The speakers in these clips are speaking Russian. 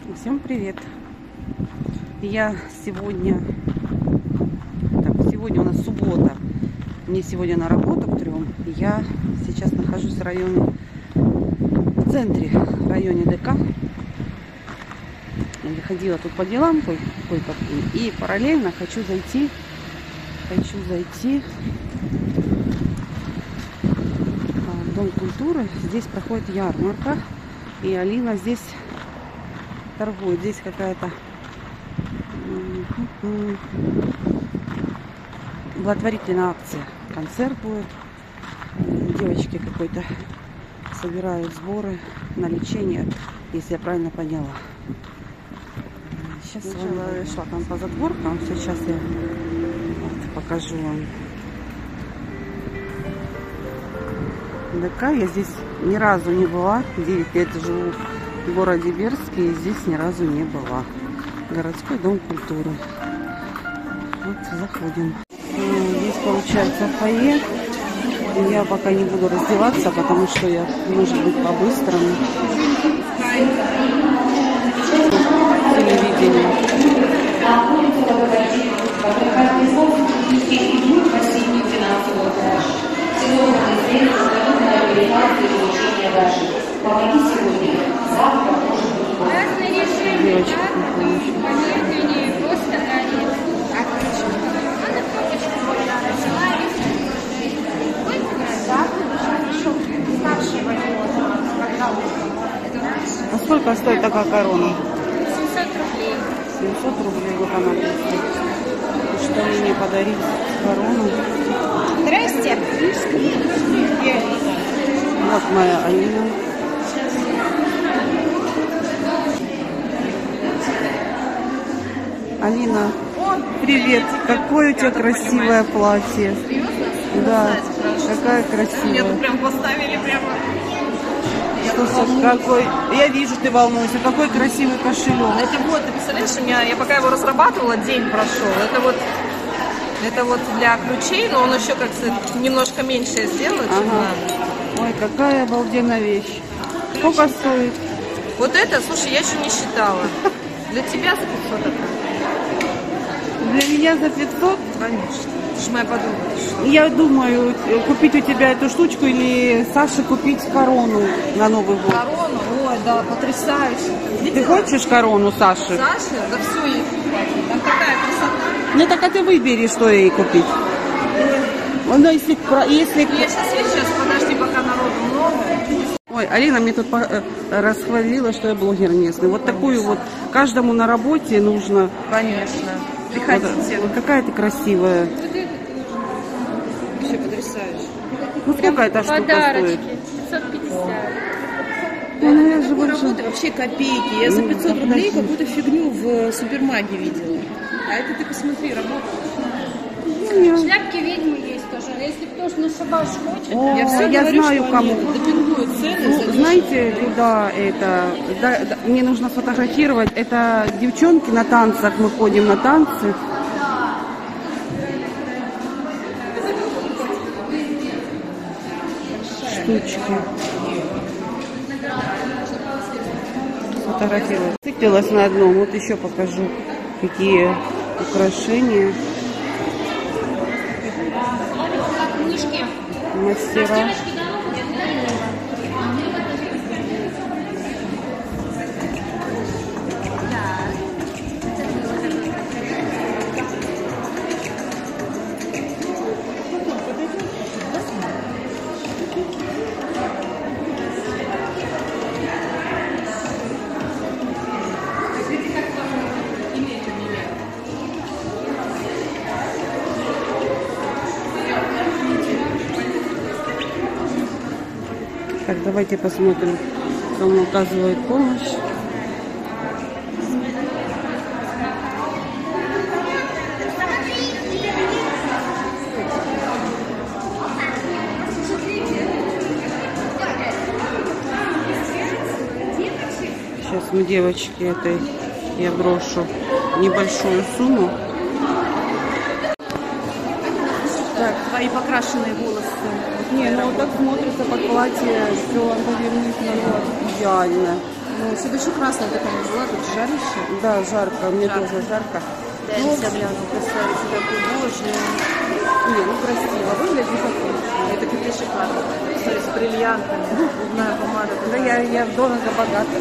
Всем привет! Я сегодня... сегодня у нас суббота. Мне сегодня на работу к 3. Я сейчас нахожусь в районе, в центре, в районе ДК. Я ходила тут по делам кое-каким. И параллельно хочу зайти в Дом культуры. Здесь проходит ярмарка. И Алина здесь торгует. Здесь какая-то благотворительная акция. Концерт будет. Девочки какой-то собирают сборы на лечение, если я правильно поняла. Сейчас я шла там по задворкам. Сейчас я покажу вам ДК. Я здесь ни разу не была. 9 лет живу в городе Бердске, и здесь ни разу не была. Городской дом культуры. Вот заходим. Здесь получается фойе. Я пока не буду раздеваться, потому что я, может быть, по-быстрому. Телевидение. Девочка, а сколько стоит такая корона? 700 рублей. 700 рублей, вот она. Что мне подарить корону? Здрасте. Вот моя Алина. Алина, привет! Какое у тебя красивое платье. Да, какая красивая. Меня тут прям поставили прямо. Слушай, какой... Я вижу, ты волнуешься. Какой красивый кошелек. Это вот, ты представляешь, я пока его разрабатывала, день прошел. Это вот для ключей, но он еще как-то немножко меньше сделает. Ага. Ой, какая обалденная вещь. Сколько стоит? Вот это, слушай, я еще не считала. Для тебя за 500 это? Для меня за 500? Конечно. Ты же моя подруга. Я думаю, купить у тебя эту штучку или Саше купить корону на Новый год. Корону? Ой, да, потрясающе. Ты хочешь корону Саши? Саша? Да все, ей там такая красота. Ну так а ты выбери, что ей купить. Ну, если... Я сейчас, подожди, пока народу много. Ой, Алина мне тут расхвалила, что я блогер местный. Вот такую вот каждому на работе нужно. Конечно. Приходите. Вот какая ты красивая. Все потрясающе. Ну сколько эта штука стоит? 550. Ну, я же больше... Работа вообще копейки. Я за 500 рублей какую-то фигню в супермаге видела. А это ты посмотри, работа. Шляпки ведьмы есть тоже. Если кто-то на шабаш хочет. О, Я все я говорю, знаю, что кому. они допингуют цены. Ну, знаете, куда это? Да, мне нужно сфотографировать. Это девчонки на танцах. Мы ходим на танцы. Штучки. Сфотографировать. Цеплилась на одном. Вот еще покажу, какие украшения. Книжки. Мастера. Так, давайте посмотрим, кому оказывает помощь. Сейчас мы девочке этой я брошу небольшую сумму. Так, твои покрашенные волосы. Не, ну вот так смотрится под платье, все, повернись назад, идеально. Ну, чтобы еще красная такая не была, тут жарище. Да, жарко, мне Жарко. тоже жарко. Да, Ну, я себя гляну, красавица, такой, боже. не, ну красиво, выглядит как Это какие шикарные. Смотри, с бриллиантами, губная помада. да я дорого богата.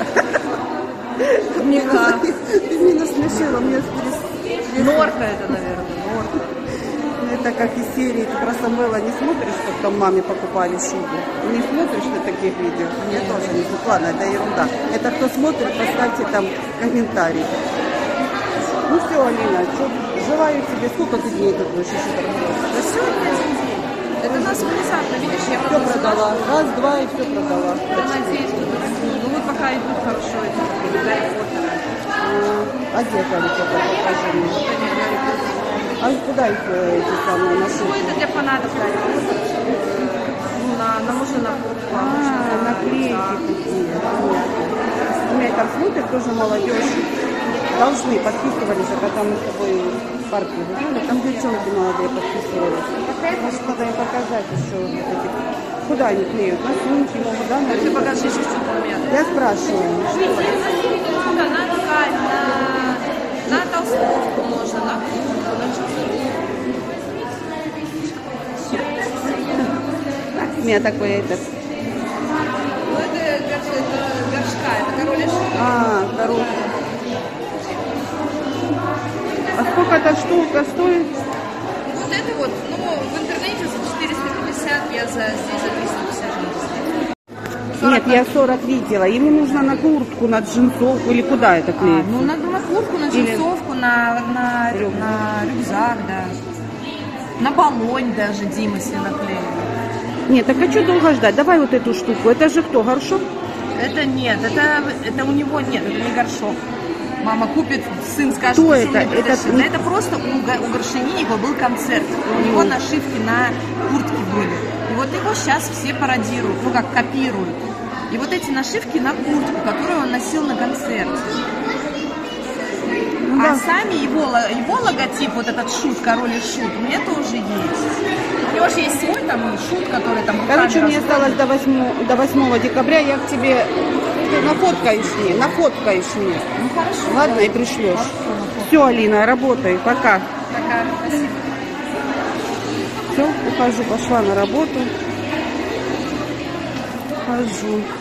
Да. Ты меня смешила, мне Норка это, наверное, норка. это как из серии, ты про Самвела не смотришь, как там маме покупали шубу? Не смотришь на таких видео? Я тоже не смотрю. Ладно, это ерунда. Это кто смотрит, поставьте там комментарий. Ну все, Алина, желаю тебе, сколько ты дней тут будешь еще торговать? Да сегодня один день. Это у нас внезапно, видишь, я Все продала. Раз, два и все продала. Я надеюсь, что ну вот пока идут хорошо эти Гарри Поттера. А где Гарри Поттер? Покажи мне. Вот они, Гарри Поттер. А куда их эти самые Ну, нашли? это для фанатов Гарри Поттера. Ну, можно на куртку, а можно наклейки да. такие. Понятно. У меня там смотрят тоже молодежь. Должны, подписывались, когда мы с тобой в парке гуляли. Там девчонки молодые подписывались. Может, надо им показать еще вот эти. Куда они клеют? На сумки могут, да? Ну, ты покажи еще что-то момент. Я спрашиваю. Да, на ткань, на толстовку можно, на куртку, на часы. У меня такой этот. Ну, это горшка, это король и шут. А, короче. А сколько эта штука стоит? Вот это вот, ну, в интернете за 450, я здесь за 350. Нет, я 40 видела. Ему нужно на куртку, на джинсовку или куда это клеить? Ну, на куртку, на джинсовку, на рюкзак, да. На баллонь даже Дима себе наклеил. Нет, так а что долго ждать? Давай вот эту штуку. Это же кто, горшок? Это нет, это у него нет, это не горшок. Мама купит, сын скажет, Кто что это? мне притащил. Это- Да это просто у Горшенинникова был концерт. У него нашивки на куртке были. И вот его сейчас все пародируют, ну как копируют. И вот эти нашивки на куртку, которую он носил на концерте. Ну, А да. сами его логотип, вот этот шут, король и шут, у меня тоже есть. У него же есть свой там шут, который там... Короче, руками мне осталось до 8 декабря. Я к тебе нафоткаешь мне. Ну хорошо. Ладно, и пришлешь. Все, Алина, работай. Пока. Пока, спасибо. Все, ухожу, пошла на работу. Ухожу.